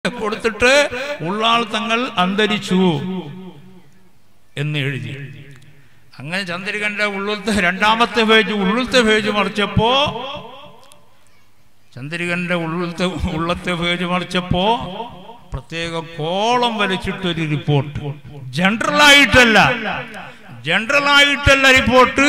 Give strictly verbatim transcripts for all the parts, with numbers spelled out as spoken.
കൊടുത്തിട്ട് ഉള്ളാൾ തങ്ങൾ അന്തരിച്ചു എന്ന് എഴുതി. അങ്ങനെ ചന്ദ്രികന്റെ ഉള്ളിലത്തെ രണ്ടാമത്തെ പേജ് ഉള്ളിലത്തെ പേജ് മറിച്ചപ്പോ ചന്ദ്രികന്റെ ഉള്ളിലത്തെ ഉള്ളത്തെ പേജ് മറിച്ചപ്പോ പ്രത്യേക കോളം വലിച്ചിട്ടൊരു റിപ്പോർട്ട്. ജനറലായിട്ടല്ല ജനറലായിട്ടല്ല റിപ്പോർട്ട്,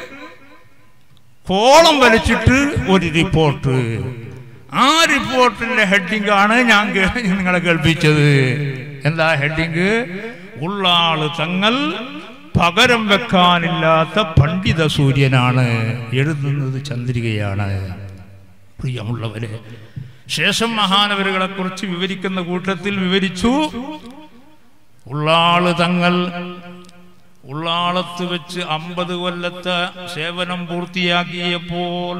കോളം വലിച്ചിട്ട് ഒരു റിപ്പോർട്ട്. ആ റിപ്പോർട്ടിന്റെ ഹെഡിംഗ് ആണ് ഞാൻ നിങ്ങളെ കേൾപ്പിച്ചത്. എന്താ ഹെഡിംഗ്? ഉള്ളാള് തങ്ങൾ പകരം വെക്കാനില്ലാത്ത പണ്ഡിത സൂര്യനാണ്, എഴുതുന്നത് ചന്ദ്രികയാണ്. പ്രിയമുള്ളവരെ, ശേഷം മഹാനവരുകളെ കുറിച്ച് വിവരിക്കുന്ന കൂട്ടത്തിൽ വിവരിച്ചു, ഉള്ളാള് തങ്ങൾ ഉള്ളാളത്ത് വെച്ച് അമ്പത് കൊല്ലത്തെ സേവനം പൂർത്തിയാക്കിയപ്പോൾ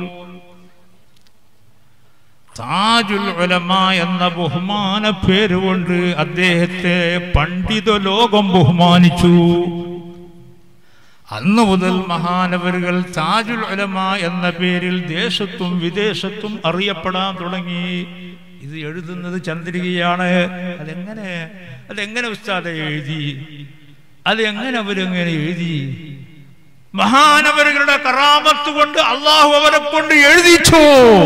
താജുൽ ഉലമ എന്ന ബഹുമാന പേരുകൊണ്ട് അദ്ദേഹത്തെ പണ്ഡിത ലോകം ബഹുമാനിച്ചു. അന്നു മുതൽ മഹാനവരുകൾ താജുൽ ഉലമ എന്ന പേരിൽ ദേശത്തും വിദേശത്തും അറിയപ്പെടാൻ തുടങ്ങി. ഇത് എഴുതുന്നത് ചന്ദ്രികയാണ്. അതെങ്ങനെ അതെങ്ങനെ ഉസ്താദെ എഴുതി? അതെങ്ങനെ അവരെങ്ങനെ എഴുതി? മഹാനവരുകളുടെ കറാമത്ത് കൊണ്ട് അള്ളാഹു അവരെ കൊണ്ട് എഴുതിച്ചു.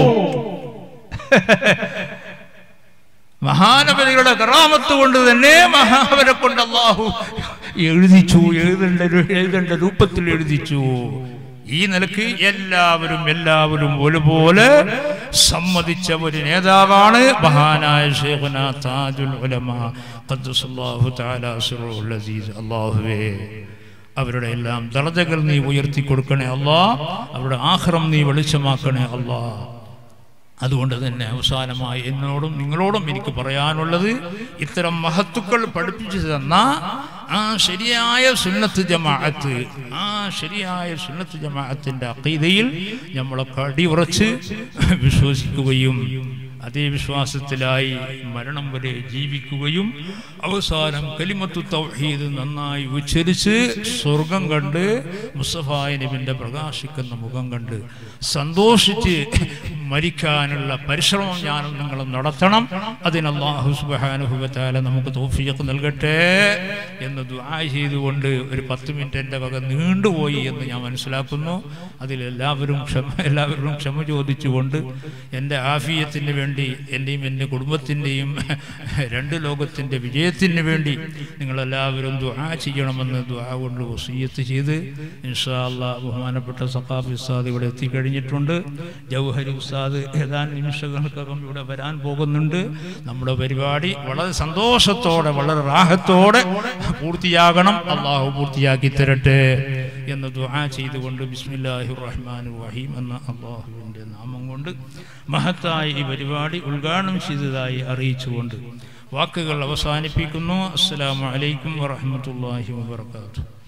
മഹാനവരുകളുടെ കറാമത്ത് കൊണ്ട് തന്നെ മഹാനവരെ കൊണ്ട് അള്ളാഹു എഴുതിച്ചു. എഴുതേണ്ട എഴുതേണ്ട രൂപത്തിൽ എഴുതിച്ചു. ഈ നിലക്ക് എല്ലാവരും എല്ലാവരും ഒരുപോലെ സമ്മതിച്ച ഒരു നേതാവാണ് മഹാനായ ശൈഖുനാ താജുൽ ഉലമ ഖദ്ദസല്ലാഹു തആല സിർറുൽ അസീസ്. അല്ലാഹുവേ, അവരുടെ എല്ലാം ദർജകൾ നീ ഉയർത്തി കൊടുക്കണേ അല്ലാ. അവരുടെ ആഖിറം നീ വെളിച്ചമാക്കണേ അല്ലാ. അതുകൊണ്ട് തന്നെ അവസാനമായി എന്നോടും നിങ്ങളോടും എനിക്ക് പറയാനുള്ളത്, ഇത്തരം മഹത്തുക്കൾ പഠിപ്പിച്ചു തന്ന ആ ശരിയായ സുന്നത്ത് ജമാഅത്ത്, ആ ശരിയായ സുന്നത്ത് ജമാഅത്തിന്റെ അഖീദയിൽ നമ്മളൊക്കെ അടിയുറച്ച് വിശ്വസിക്കുകയും അതേ വിശ്വാസത്തിലായി മരണം വരെ ജീവിക്കുകയും അവസാനം കലിമത്തു തൗഹീദ് നന്നായി ഉച്ചരിച്ച് സ്വർഗം കണ്ട് മുസ്തഫായ നബിന്റെ പ്രകാശിക്കുന്ന മുഖം കണ്ട് സന്തോഷിച്ച് മരിക്കാനുള്ള പരിശ്രമം ഞാനും നിങ്ങളും നടത്തണം. അതിന് അല്ലാഹു സുബ്ഹാനഹു വ തആല നമുക്ക് തൗഫീഖ് നൽകട്ടെ എന്ന് ദുആ ചെയ്തുകൊണ്ട് ഒരു പത്ത് മിനിറ്റ് എൻ്റെ വക നീണ്ടുപോയി എന്ന് ഞാൻ മനസ്സിലാക്കുന്നു. അതിലെല്ലാവരും ക്ഷമ എല്ലാവരും ക്ഷമ ചോദിച്ചുകൊണ്ട് എൻ്റെ ആഫിയത്തിന് വേണ്ടി, എൻ്റെയും എൻ്റെ കുടുംബത്തിൻ്റെയും രണ്ട് ലോകത്തിൻ്റെ വിജയത്തിന് വേണ്ടി നിങ്ങളെല്ലാവരും ദുആ ചെയ്യണമെന്ന് ദുആ കൊണ്ട് വസിയ്യത്ത് ചെയ്ത് ഇൻഷാ അല്ലാഹ് ബഹുമാനപ്പെട്ട സഖാഫി ഉസ്താദ് ഇവിടെ എത്തിക്കഴിഞ്ഞിട്ടുണ്ട്. ജൗഹരി ഉസ്താദ് ഏതാനും നിമിഷങ്ങൾക്കകം ഇവിടെ വരാൻ പോകുന്നുണ്ട്. നമ്മുടെ പരിപാടി വളരെ സന്തോഷത്തോടെ വളരെ റാഹത്തോടെ പൂർത്തിയാകണം. അള്ളാഹു പൂർത്തിയാക്കി തരട്ടെ എന്ന് ദുആ ചെയ്തുകൊണ്ട് ബിസ്മില്ലാഹിർ റഹ്മാനിർ റഹീം എന്ന അള്ളാഹുവിൻ്റെ നാമം കൊണ്ട് മഹത്തായ ഈ പരിപാടി ഉദ്ഘാടനം ചെയ്തതായി അറിയിച്ചുകൊണ്ട് വാക്കുകൾ അവസാനിപ്പിക്കുന്നു. അസ്സലാമു അലൈക്കും വറഹ്മത്തുള്ളാഹി വബറകാതുഹു.